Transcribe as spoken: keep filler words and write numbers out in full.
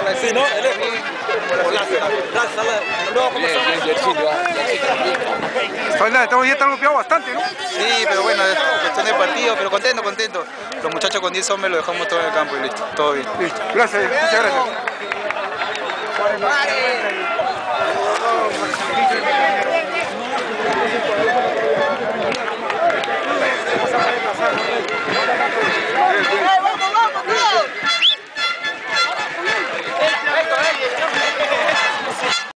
Sí, ¿no? El eje. Estamos ya están golpeados bastante, ¿no? Sí, pero bueno, es cuestión de partido, pero contento, contento. Los muchachos con diez hombres lo dejamos todo en el campo y listo, todo bien. Listo. Gracias, muchas gracias.